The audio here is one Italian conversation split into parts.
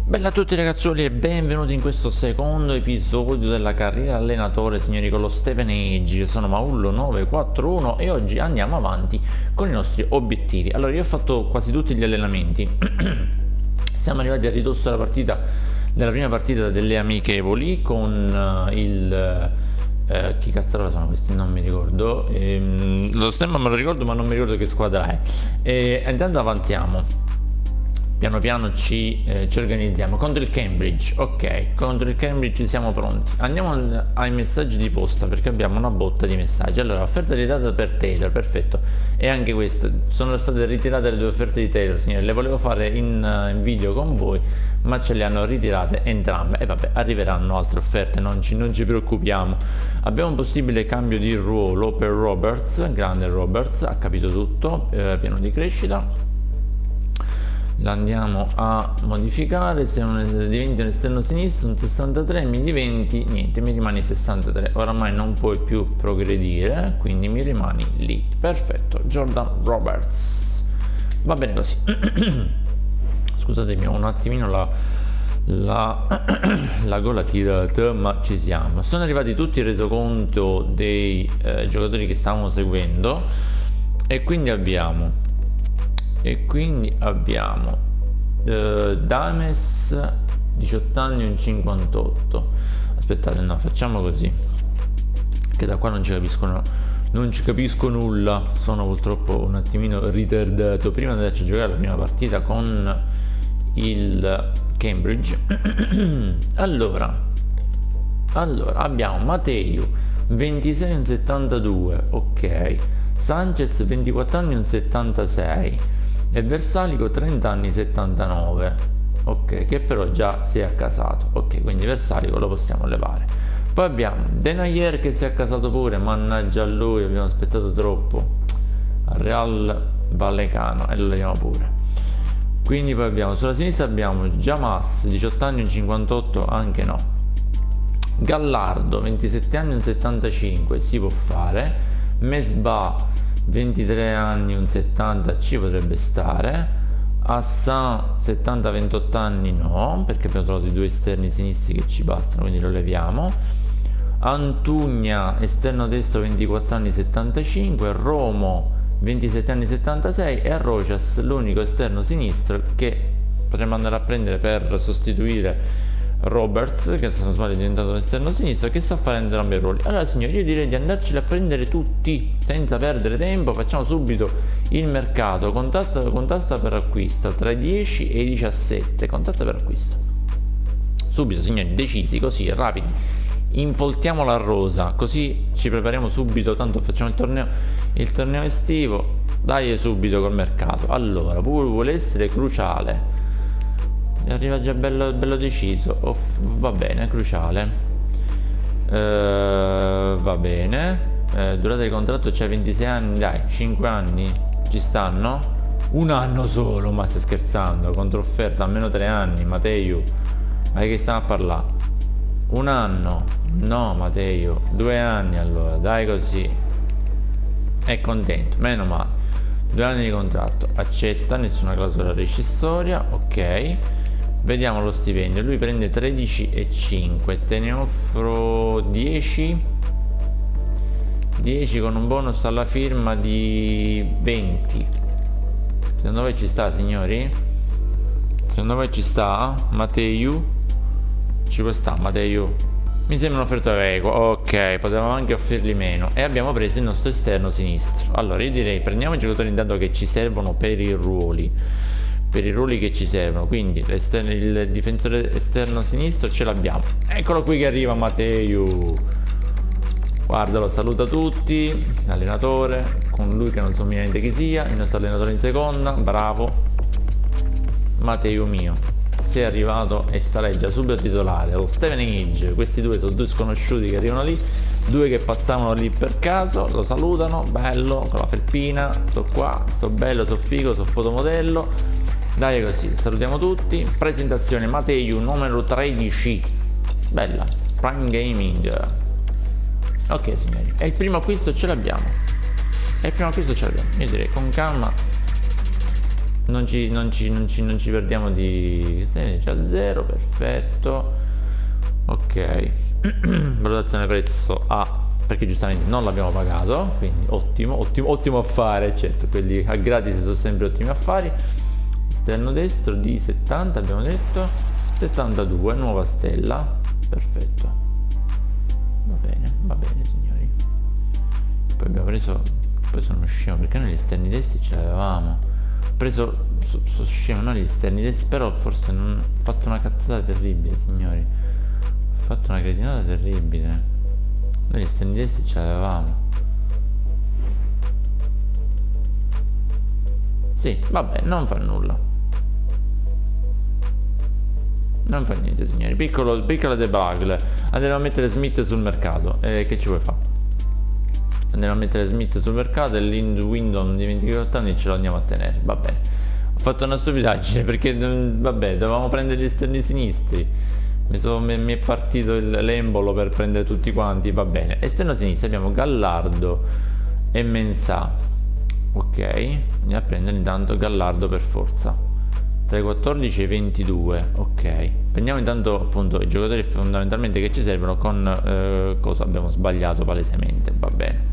Bella a tutti ragazzuoli e benvenuti in questo secondo episodio della carriera allenatore, signori, con lo Steven Age. Sono Maullo941 e oggi andiamo avanti con i nostri obiettivi. Allora, io ho fatto quasi tutti gli allenamenti. Siamo arrivati a ridosso della prima partita delle amichevoli con chi cazzo sono questi? Non mi ricordo. Lo stemma me lo ricordo, ma non mi ricordo che squadra è. E intanto avanziamo. Piano piano ci organizziamo contro il Cambridge. Ok, contro il Cambridge siamo pronti. Andiamo ai messaggi di posta perché abbiamo una botta di messaggi. Allora, offerta ritirata per Taylor, perfetto. E anche queste sono state ritirate le due offerte di Taylor, signore. Le volevo fare in video con voi, ma ce le hanno ritirate entrambe. E vabbè, arriveranno altre offerte, non ci preoccupiamo. Abbiamo un possibile cambio di ruolo per Roberts. Grande Roberts, ha capito tutto, piano di crescita. La andiamo a modificare. Se non diventi un esterno sinistro un 63, mi diventi niente, mi rimani 63. Oramai non puoi più progredire, quindi mi rimani lì. Perfetto, Jordan Roberts, va bene così. Scusatemi, ho un attimino la gola tirata, ma ci siamo. Sono arrivati tutti il resoconto dei giocatori che stavamo seguendo e quindi abbiamo Dames 18 anni, un 58. Aspettate, no, facciamo così, che da qua non ci capisco nulla, sono purtroppo un attimino ritardato. Prima di andarci a giocare la prima partita con il Cambridge. allora abbiamo Matteo 26 un 72, ok, Sanchez 24 anni un 76 e Versalico 30 anni 79, ok, che però già si è accasato. Ok, quindi Versalico lo possiamo levare. Poi abbiamo Denayer che si è accasato pure, mannaggia a lui, abbiamo aspettato troppo. Al Real Vallecano e lo leviamo pure. Quindi poi abbiamo sulla sinistra abbiamo Jamas 18 anni un 58, anche no. Gallardo 27 anni un 75, si può fare. Mesbah 23 anni un 70, ci potrebbe stare. Hassan 70-28 anni no, perché abbiamo trovato i due esterni sinistri che ci bastano, quindi lo leviamo. Antugna esterno destro 24 anni 75, Romo 27 anni 76 e Rojas l'unico esterno sinistro che potremmo andare a prendere per sostituire Roberts, che se non sbaglio è diventato un esterno sinistro, che sa fare entrambi i ruoli. Allora signori, io direi di andarceli a prendere tutti senza perdere tempo. Facciamo subito il mercato. Contatta per acquisto tra i 10 e i 17. Contatta per acquisto subito, signori, decisi, così, rapidi. Involtiamo la rosa, così ci prepariamo subito, tanto facciamo il torneo estivo. Dai subito col mercato. Allora, pure vuole essere cruciale, arriva già bello deciso. Va bene, cruciale, va bene. Durata di contratto c'è 26 anni, dai, 5 anni ci stanno. Un anno solo, ma stai scherzando? Controfferta almeno 3 anni, Matteo, ma che stiamo a parlare? Un anno? No Matteo, 2 anni allora, dai, così è contento, meno male. 2 anni di contratto, accetta, nessuna clausola rescissoria, ok. Vediamo lo stipendio, lui prende 13,5, te ne offro 10 con un bonus alla firma di 20. Secondo voi ci sta, signori? Secondo voi ci sta? Matteo? Ci può sta, Matteo? Mi sembra un'offerta equa. Ok, potevamo anche offrirgli meno. E abbiamo preso il nostro esterno sinistro. Allora io direi prendiamo i giocatori intanto che ci servono per i ruoli che ci servono. Quindi il difensore esterno sinistro ce l'abbiamo, eccolo qui che arriva Matteo, guardalo, saluta tutti, allenatore, con lui che non so niente chi sia, il nostro allenatore in seconda, bravo Matteo mio, sei arrivato e starai già subito titolare. Lo Steven Age, questi due sono due sconosciuti che arrivano lì, due che passavano lì per caso, lo salutano, bello, con la felpina, sto qua, sto bello, sto figo, sto fotomodello. Dai così, salutiamo tutti. Presentazione Matteo numero 13, bella, Prime Gaming. Ok signori, e il primo acquisto ce l'abbiamo. Io direi con calma non ci perdiamo di... C'è a 0, perfetto. Ok. Valutazione prezzo A, perché giustamente non l'abbiamo pagato, quindi ottimo affare, certo, quelli a gratis sono sempre ottimi affari. Esterno destro di 70 abbiamo detto, 72, nuova stella, perfetto. Va bene signori. Poi abbiamo preso, poi sono scemo perché noi gli esterni destri ce l'avevamo. Ho preso, sono scemo, non gli esterni destri, però forse non ho fatto una cazzata terribile signori. Ho fatto una cretinata terribile. Noi gli esterni destri ce l'avevamo. Sì, vabbè, non fa nulla. Non fa niente signori. Piccola debacle. Andremo a mettere Smith sul mercato. Che ci vuoi fare? Andiamo a mettere Smith sul mercato e l'Windon di 28 anni ce lo andiamo a tenere. Va bene. Ho fatto una stupidaggine perché vabbè, dovevamo prendere gli esterni sinistri. Mi è partito l'embolo per prendere tutti quanti. Va bene. Esterno sinistro abbiamo Gallardo e Mensah. Ok, andiamo a prendere intanto Gallardo per forza. Tra i 14 e i 22. Ok, prendiamo intanto appunto i giocatori fondamentalmente che ci servono con cosa abbiamo sbagliato palesemente. Va bene.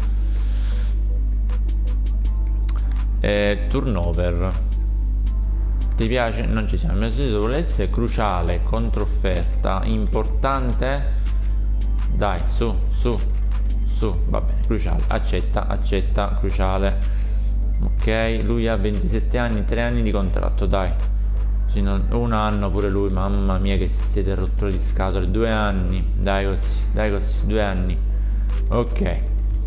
Turnover. Ti piace? Non ci siamo. Il mio solito vuole essere cruciale, controfferta, importante. Dai, su. Va bene, cruciale. Accetta, cruciale. Ok, lui ha 27 anni, 3 anni di contratto, dai. Un anno pure lui, mamma mia che siete rotture di scatole. 2 anni, dai così, 2 anni. Ok.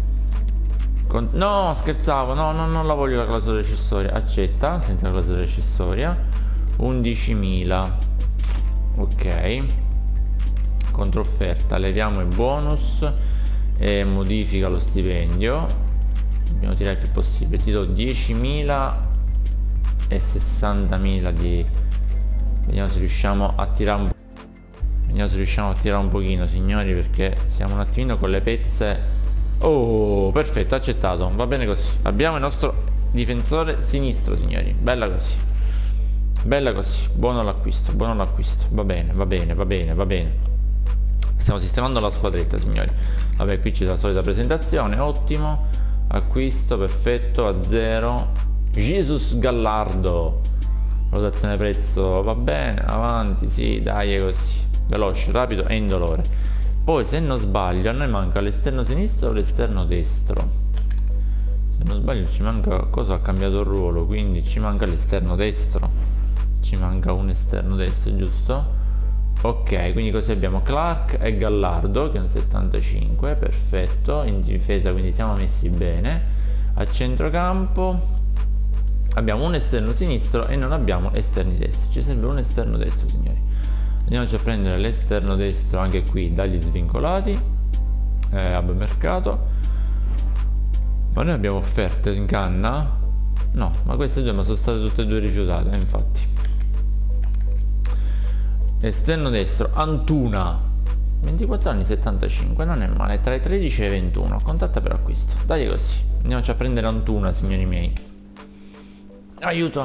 No, scherzavo, no, non la voglio la clausola rescissoria. Accetta, senza la clausola rescissoria. 11.000. Ok. Controfferta, leviamo i bonus e modifica lo stipendio. Dobbiamo tirare il più possibile. Ti do 10.000 e 60.000 di... Vediamo se riusciamo a tirare un po'. Vediamo se riusciamo a tirare un pochino signori, perché siamo un attimino con le pezze. Oh, perfetto, accettato. Va bene così. Abbiamo il nostro difensore sinistro signori. Bella così. Buono l'acquisto. Va bene. Stiamo sistemando la squadretta signori. Vabbè, qui c'è la solita presentazione. Ottimo. Acquisto, perfetto, a 0. Jesus Gallardo. Valutazione prezzo, va bene, avanti, sì, dai, è così. Veloce, rapido e indolore. Poi, se non sbaglio, a noi manca l'esterno sinistro o l'esterno destro. Se non sbaglio ci manca... Cosa ha cambiato il ruolo? Quindi ci manca l'esterno destro. Ci manca un esterno destro, giusto? Ok, quindi così abbiamo Clark e Gallardo, che è un 75, perfetto. In difesa, quindi siamo messi bene. A centrocampo abbiamo un esterno sinistro e non abbiamo esterni destri. Ci serve un esterno destro signori. Andiamoci a prendere l'esterno destro anche qui dagli svincolati. Hub mercato. Ma noi abbiamo offerte in canna? No, ma queste due ma sono state tutte e due rifiutate, infatti. Esterno destro Antuna, 24 anni, 75, non è male. Tra i 13 e i 21. Contatta per acquisto. Dai così. Andiamoci a prendere Antuna signori miei. Aiuto.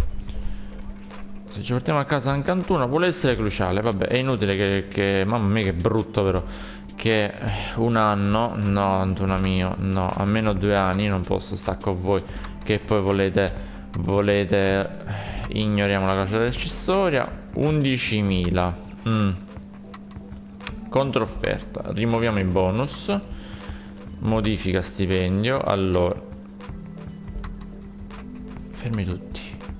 Se ci portiamo a casa anche Antuna vuole essere cruciale. Vabbè, è inutile che mamma mia che brutto però. Che un anno. No Antuna mio. No, almeno 2 anni. Non posso stare con voi. Che poi volete ignoriamo la clausola rescissoria. 11.000. Controfferta. Rimuoviamo i bonus. Modifica stipendio. Allora, fermi tutti.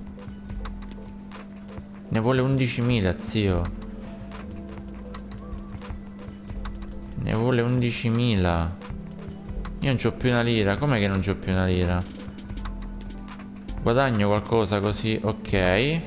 Ne vuole 11.000 zio. Ne vuole 11.000. Io non c'ho più una lira. Com'è che non c'ho più una lira? Guadagno qualcosa così. Ok.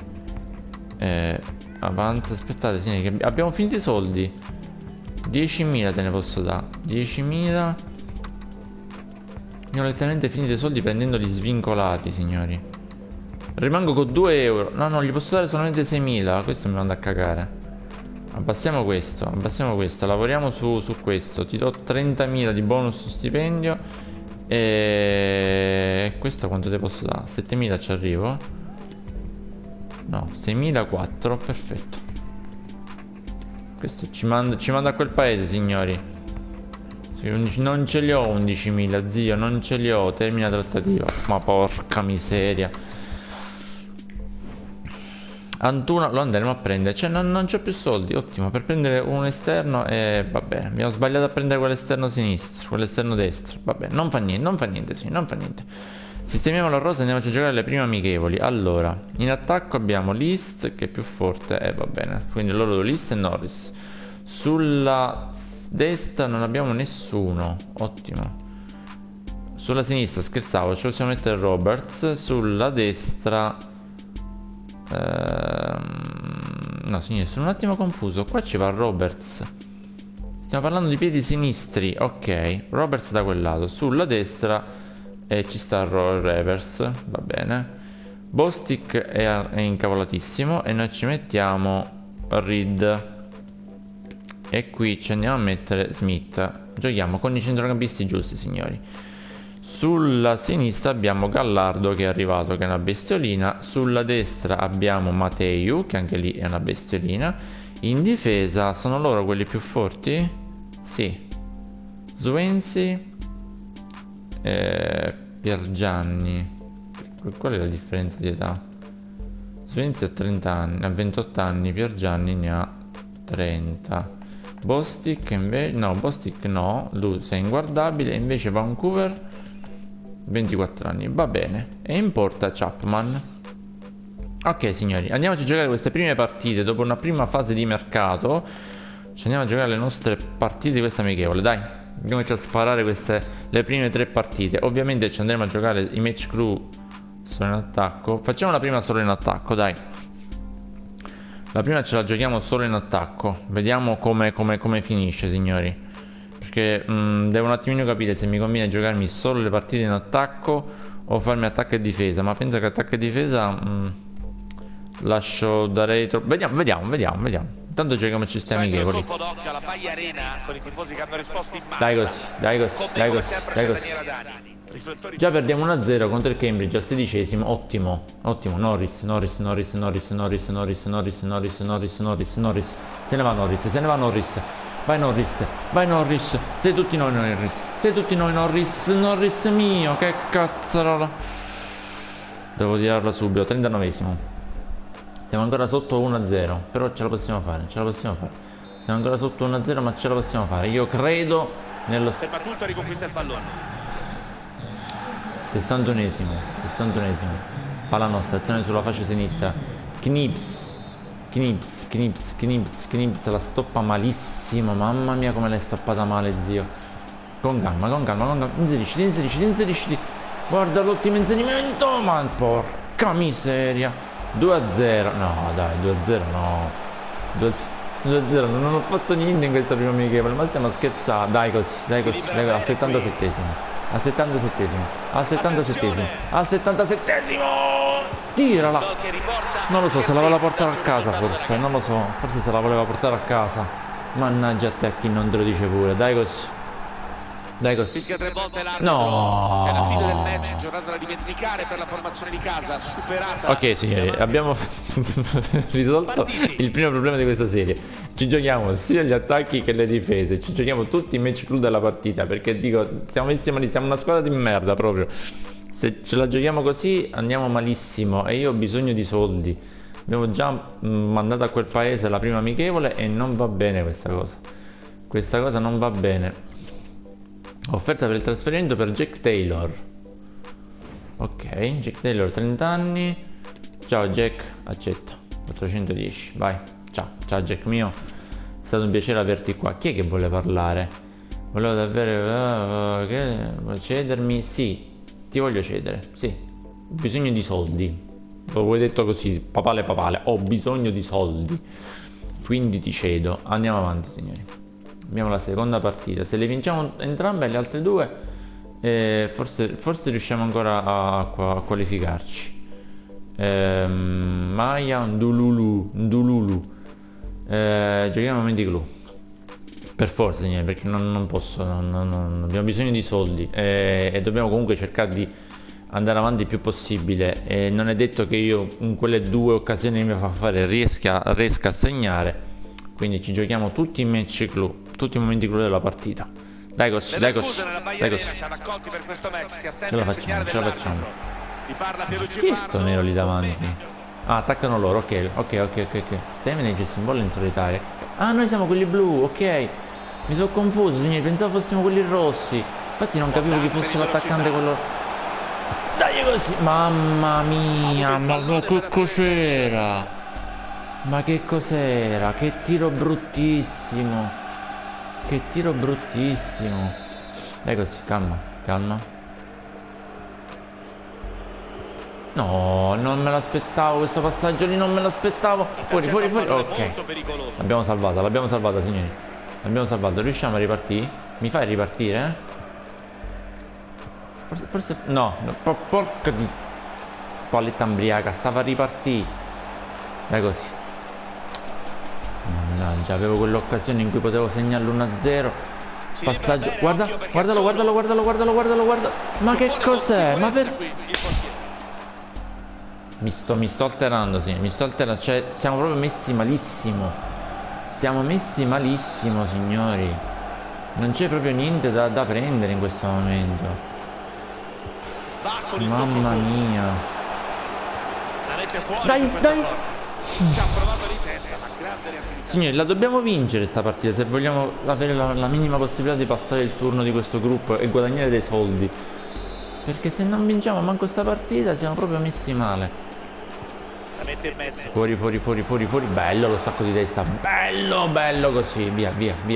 Avanza. Aspettate signori, che abbiamo finito i soldi. 10.000 te ne posso dare. 10.000. Io ho letteralmente finito i soldi prendendo gli svincolati signori. Rimango con 2 euro. No, gli posso dare solamente 6.000. Questo mi manda a cagare. Abbassiamo questo. Lavoriamo su questo. Ti do 30.000 di bonus stipendio. E questo quanto te posso dare? 7.000 ci arrivo. No, 6.004, perfetto. Questo ci manda a quel paese, signori. Non ce li ho 11.000, zio, non ce li ho. Termina trattativa. Ma porca miseria. Antuna lo andremo a prendere. Cioè non c'ho più soldi. Ottimo, per prendere un esterno va bene. Abbiamo sbagliato a prendere quell'esterno sinistro, quell'esterno destro. Vabbè, non fa niente, sì, non fa niente. Sistemiamo la rosa e andiamoci a giocare le prime amichevoli. Allora, in attacco abbiamo List che è più forte. Va bene. Quindi loro List e Norris. Sulla destra non abbiamo nessuno. Ottimo. Sulla sinistra, scherzavo, ci possiamo mettere Roberts. Sulla destra no, signore, sono un attimo confuso. Qua ci va Roberts. Stiamo parlando di piedi sinistri. Ok, Roberts da quel lato. Sulla destra ci sta Revers. Va bene. Bostic è incavolatissimo. E noi ci mettiamo Reed. E qui ci andiamo a mettere Smith. Giochiamo con i centrocampisti giusti, signori. Sulla sinistra abbiamo Gallardo che è arrivato, che è una bestiolina. Sulla destra abbiamo Mateu, che anche lì è una bestiolina. In difesa sono loro quelli più forti? Sì. Swansea, Piergianni. Qual è la differenza di età? Swansea ha 30 anni, ha 28 anni, Piergianni ne ha 30. Bostic invece... no, Bostic no, lui è inguardabile. Invece Vancouver 24 anni, va bene. E in porta Chapman. Ok, signori, andiamoci a giocare queste prime partite. Dopo una prima fase di mercato ci andiamo a giocare le nostre partite di questa amichevole. Dai, andiamo a sparare le prime 3 partite. Ovviamente ci andremo a giocare i match crew solo in attacco. Facciamo la prima solo in attacco, dai. La prima ce la giochiamo solo in attacco. Vediamo come finisce, signori. Perché devo un attimino capire se mi conviene giocarmi solo le partite in attacco o farmi attacco e difesa. Ma penso che attacco e difesa darei troppo. Vediamo. Intanto giochiamoci ste amichevoli. Dai così. Già perdiamo 1-0 contro il Cambridge al 16esimo. Ottimo. Norris. Se ne va Norris. Vai Norris. Sei tutti noi Norris. Norris mio. Che cazzarola. Devo tirarla subito. 39esimo. Siamo ancora sotto 1-0. Però ce la possiamo fare. Siamo ancora sotto 1-0, ma ce la possiamo fare. Io credo nello... Se battuta riconquista il pallone. 61esimo. Palla nostra, azione sulla fascia sinistra. Knips la stoppa malissimo. Mamma mia come l'hai stoppata male, zio. Con calma. Inserisci. Guarda l'ottimo inserimento. Ma porca miseria. 2-0. No dai, 2-0 no. 2-0, non ho fatto niente in questa prima amichevole. Ma stiamo scherzando. Dai così. Al 77esimo. Al 77esimo. Tirala. Non lo so, se la voleva portare a casa forse. Non lo so, forse se la voleva portare a casa. Mannaggia a te, chi non te lo dice pure. Dai così. Fischia 3 volte l'arbitro. No. È la fine del match, giornata da dimenticare per la formazione di casa, superata. Ok, signori, abbiamo risolto il primo problema di questa serie. Ci giochiamo sia gli attacchi che le difese. Ci giochiamo tutti i match crew della partita. Perché dico, siamo messi male, siamo una squadra di merda proprio. Se ce la giochiamo così andiamo malissimo. E io ho bisogno di soldi. Abbiamo già mandato a quel paese la prima amichevole e non va bene questa cosa. Questa cosa non va bene. Offerta per il trasferimento per Jack Taylor. Ok, Jack Taylor 30 anni. Ciao Jack, accetta. 410, vai. Ciao Jack mio. È stato un piacere averti qua. Chi è che vuole parlare? Volevo davvero cedermi? Sì, ti voglio cedere. Sì, ho bisogno di soldi. L'ho detto così, papale. Ho bisogno di soldi. Quindi ti cedo. Andiamo avanti, signori. Abbiamo la seconda partita. Se le vinciamo entrambe le altre due, forse riusciamo ancora a qualificarci. Maya Ndululu. Giochiamo a Mendiglu. Per forza, signori, perché non posso. Abbiamo bisogno di soldi. E dobbiamo comunque cercare di andare avanti il più possibile, e non è detto che io in quelle 2 occasioni che mi fa fare riesca a segnare, quindi ci giochiamo tutti i match clou, tutti i momenti clou della partita. Dai così, dai così, dai così. Ce la facciamo, ce la facciamo. Chi è sto nero lì davanti? Ah, attaccano loro, ok. Stevenage si imbolla in solitaria. Ah, noi siamo quelli blu, ok. Mi sono confuso, signori, pensavo fossimo quelli rossi. Infatti non capivo chi fosse l'attaccante quello. Dai così. Mamma mia, ma che cos'era? Ma che cos'era? Che tiro bruttissimo. Che tiro bruttissimo. Dai così, calma, calma. No, non me l'aspettavo questo passaggio lì, non me l'aspettavo. Fuori. Ok. L'abbiamo salvata, signori. L'abbiamo salvato. Riusciamo a ripartire? Mi fai ripartire? Forse no, porca di palletta ambriaca, stava a ripartire. Dai così. Mannaggia, avevo quell'occasione in cui potevo segnare l'1-0. Passaggio. Guarda. Ma che cos'è? Ma per... Mi sto alterando, sì, mi sto alterando, cioè siamo proprio messi malissimo. Siamo messi malissimo, signori. Non c'è proprio niente da prendere in questo momento. Mamma mia. Dai. Signori, la dobbiamo vincere sta partita se vogliamo avere la minima possibilità di passare il turno di questo gruppo e guadagnare dei soldi. Perché se non vinciamo manco sta partita siamo proprio messi male. Fuori. Bello lo stacco di testa. Bello così. Via.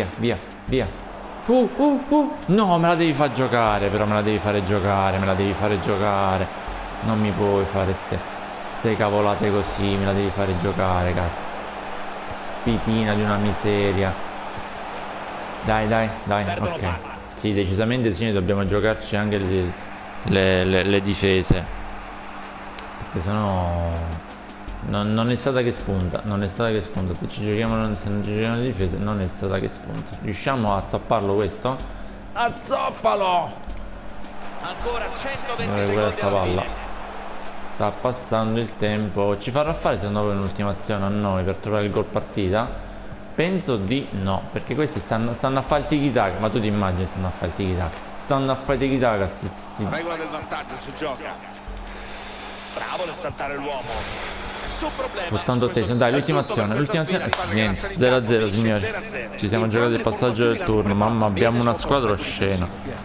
No, me la devi far giocare. Però me la devi fare giocare. Non mi puoi fare ste cavolate così. Me la devi fare giocare, cazzo. Spitina di una miseria. Dai. Ok. Sì, decisamente signori, dobbiamo giocarci anche le difese. Perché sennò non è stata che spunta. Se ci giochiamo le difese non è stata che spunta. Riusciamo a zapparlo questo? Azzoppalo! Ancora 120 secondi sta palla. Sta passando il tempo. Ci farà fare secondo voi un'ultimazione a noi per trovare il gol partita? Penso di no, perché questi stanno a fare il tiki-taka. Ma tu ti immagini stanno a fare il tiki-taka? Stanno a fare il tiki-taka sti... La regola del vantaggio si gioca. Bravo nel saltare l'uomo. Soltanto attenzione, dai, l'ultima azione. Niente, 0-0 signori. Ci siamo giocati il passaggio del turno. Mamma, abbiamo una squadra oscena.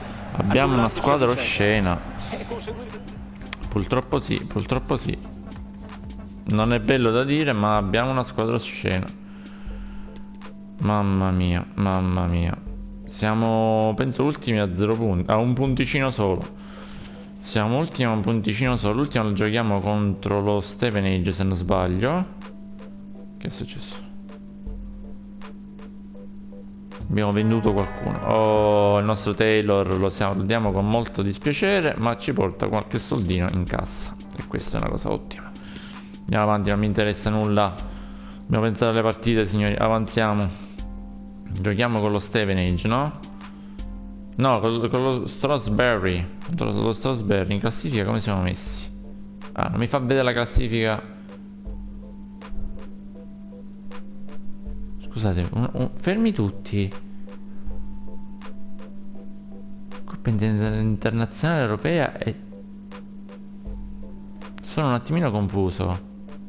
Purtroppo sì. Non è bello da dire, ma abbiamo una squadra oscena. Mamma mia. Siamo, penso, ultimi a 0 punti. A un punticino solo. Siamo ultimi a un punticino solo. L'ultimo lo giochiamo contro lo Stevenage, se non sbaglio. Che è successo? Abbiamo venduto qualcuno. Oh, il nostro Taylor lo diamo con molto dispiacere, ma ci porta qualche soldino in cassa. E questa è una cosa ottima. Andiamo avanti, non mi interessa nulla. Dobbiamo pensare alle partite, signori. Avanziamo. Giochiamo con lo Stevenage, no? No, con lo Strasberry. Lo Strasberry in classifica come siamo messi? Ah, non mi fa vedere la classifica. Scusate, fermi tutti. Coppa internazionale europea e... Sono un attimino confuso.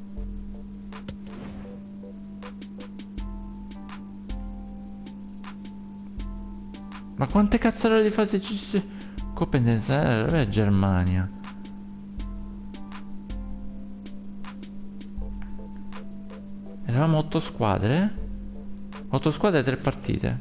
Ma quante cazzate di fase ci... Coppa internazionale europea e Germania. Eravamo 8 squadre? 8 squadre e 3 partite.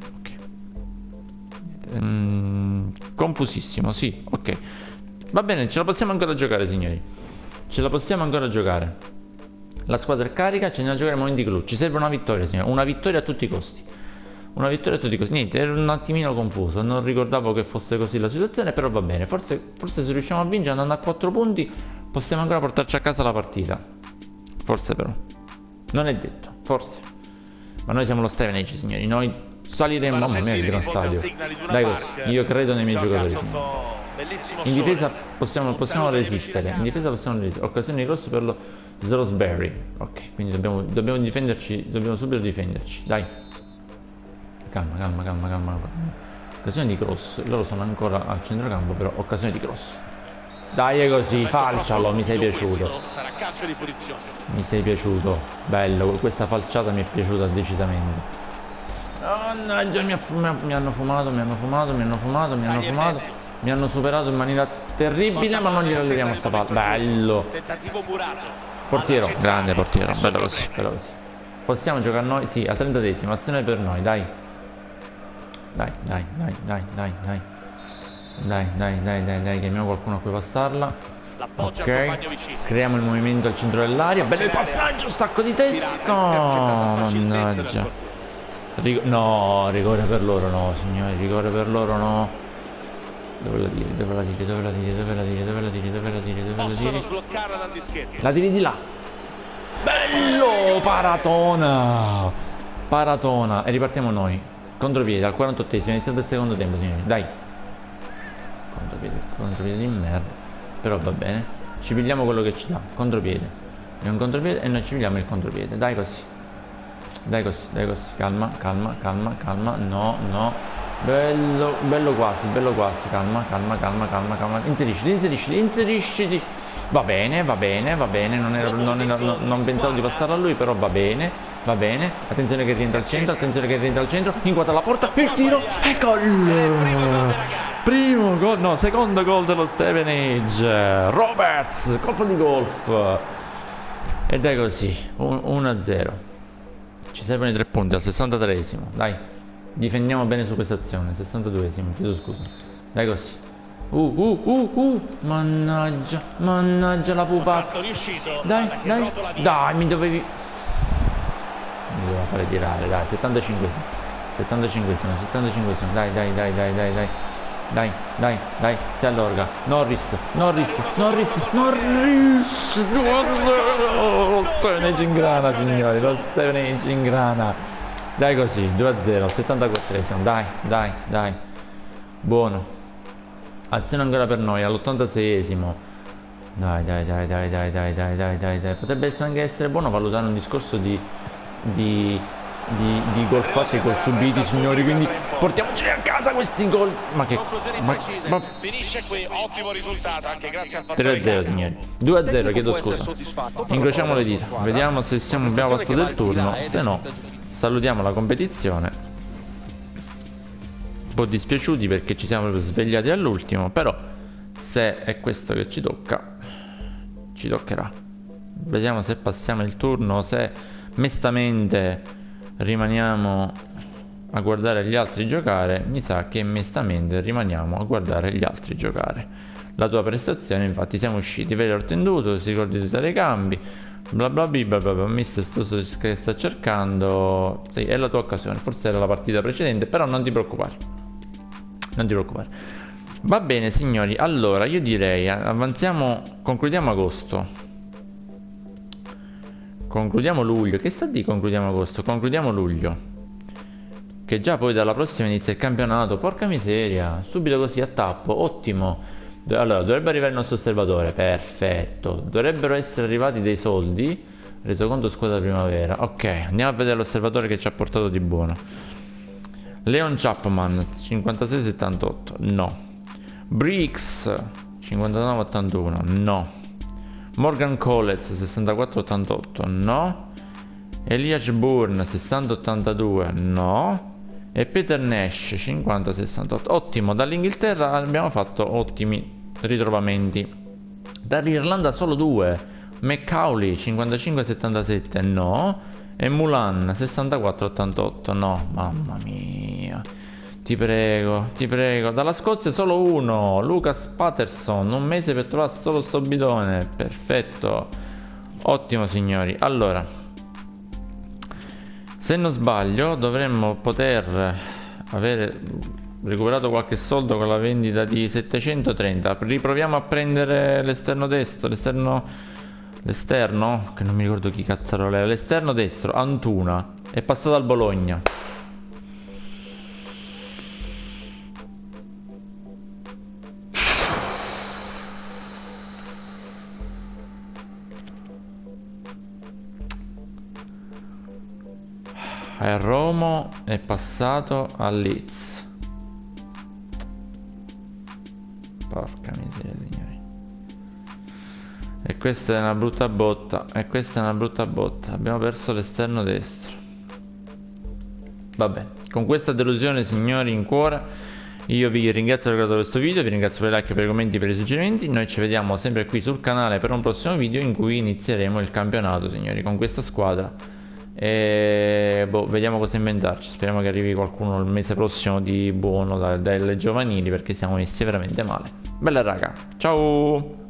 Ok. Confusissimo, sì, ok. Va bene, ce la possiamo ancora giocare, signori. Ce la possiamo ancora giocare. La squadra è carica, ce ne da giocare ai momenti clou. Ci serve una vittoria, signori. Una vittoria a tutti i costi. Una vittoria a tutti i costi. Niente, ero un attimino confuso. Non ricordavo che fosse così la situazione, però va bene. Forse se riusciamo a vincere andando a 4 punti possiamo ancora portarci a casa la partita. Forse però. Non è detto, forse. Ma noi siamo lo Stevenage, signori. Noi saliremo. Mamma mia, che gran stadio. Dai così, io credo nei miei giocatori. Bellissimo In difesa sole. possiamo resistere. In difesa possiamo resistere. Occasione di cross per lo Salisbury. Ok, quindi dobbiamo difenderci. Dobbiamo subito difenderci. Dai. Calma. Occasione di cross. Loro sono ancora al centrocampo, però occasione di cross. Dai, è così, falcialo, mi sei piaciuto. Sarà calcio di punizione. Mi sei piaciuto. Bello, questa falciata mi è piaciuta decisamente. Mannaggia, mi hanno fumato. Mi hanno superato in maniera terribile, ma non gli ralleriamo sta palla. Bello. Tentativo murato. Portiero, grande portiero. Bello così. Possiamo giocare noi? Sì, al 30esimo. Azione per noi, dai. Dai. Chiamiamo qualcuno a cui passarla. Ok. Creiamo il movimento al centro dell'area. Bello il passaggio, stacco di testa. Mannaggia. No, rigore per loro no, signori, rigore per loro no. Dove la tiri? Possono sbloccarla dal dischetto. La tiri di là. Bello, paratona. E ripartiamo noi. Contropiede al 48esimo, è iniziato il secondo tempo, signori. Dai. Contropiede di merda. Però va bene. Ci pigliamo quello che ci dà. Contropiede. È un contropiede e noi ci pigliamo il contropiede. Dai così. Calma. No. Bello quasi. Calma. Inserisciti. Va bene. Non pensavo di passarla a lui, però va bene. Attenzione che rientra al centro. Inquadra la porta. Il tiro. E gol. Secondo gol dello Stevenage. Roberts, colpo di golf. Ed è così. 1-0. Ci servono i 3 punti al 63esimo. Dai. Difendiamo bene su questa azione. 62esimo, chiedo scusa. Dai così. Mannaggia la pupazza. Dai, mi doveva fare tirare, dai. 75esimo. Dai, si allorga. Norris. Lo Stevenage in grana, signori. Lo Stevenage in grana. Dai così, 2-0 al 74esimo. Dai. Buono. Azione ancora per noi all'86esimo. Dai. Potrebbe anche essere buono valutare un discorso di gol fatti e gol subiti, signori, quindi portiamoci a casa questi gol. Ma finisce qui, ottimo risultato anche grazie al fattore 3-0, signori. 2-0, chiedo scusa. Incrociamo le dita, vediamo se abbiamo passato il turno. Se no, salutiamo la competizione. Un po' dispiaciuti perché ci siamo proprio svegliati all'ultimo, però se è questo che ci tocca, ci toccherà. Vediamo se passiamo il turno, se mestamente rimaniamo a guardare gli altri giocare. Mi sa che mestamente rimaniamo a guardare gli altri giocare. La tua prestazione, infatti, siamo usciti, vedi Ortenduto, si ricordi di usare i cambi, bla bla bla, mister Stoso che sta cercando. Sì, è la tua occasione, forse era la partita precedente, però non ti preoccupare. Va bene, signori, allora io direi avanziamo, concludiamo agosto. Concludiamo luglio. Che sta di concludiamo agosto? Concludiamo luglio. Che già poi dalla prossima inizia il campionato. Porca miseria. Subito così a tappo. Ottimo. Allora, dovrebbe arrivare il nostro osservatore. Perfetto. Dovrebbero essere arrivati dei soldi. Resoconto squadra primavera. Ok, andiamo a vedere l'osservatore che ci ha portato di buono. Leon Chapman 56-78. No. Briggs 59-81. No. Morgan Coles 64-88, no. Elias Bourne 60-82, no. E Peter Nash 50-68. Ottimo, dall'Inghilterra abbiamo fatto ottimi ritrovamenti. Dall'Irlanda solo 2. McCauley 55-77, no. E Mulan 64-88, no. Mamma mia. Ti prego. Dalla Scozia solo 1. Lucas Patterson. Un mese per trovare solo sto bidone. Perfetto. Ottimo, signori. Allora, se non sbaglio dovremmo poter avere recuperato qualche soldo con la vendita di 730. Riproviamo a prendere l'esterno destro. L'esterno? Che non mi ricordo chi cazzarola era. L'esterno destro, Antuna. È passato al Bologna. Romo è passato a Leeds. Porca miseria, signori. E questa è una brutta botta. E questa è una brutta botta. Abbiamo perso l'esterno destro. Vabbè, con questa delusione, signori, in cuore, io vi ringrazio per aver guardato questo video, vi ringrazio per i like, per i commenti, per i suggerimenti. Noi ci vediamo sempre qui sul canale per un prossimo video in cui inizieremo il campionato, signori, con questa squadra. E boh, vediamo cosa inventarci. Speriamo che arrivi qualcuno il mese prossimo di buono dalle giovanili, perché siamo messi veramente male. Bella raga, ciao!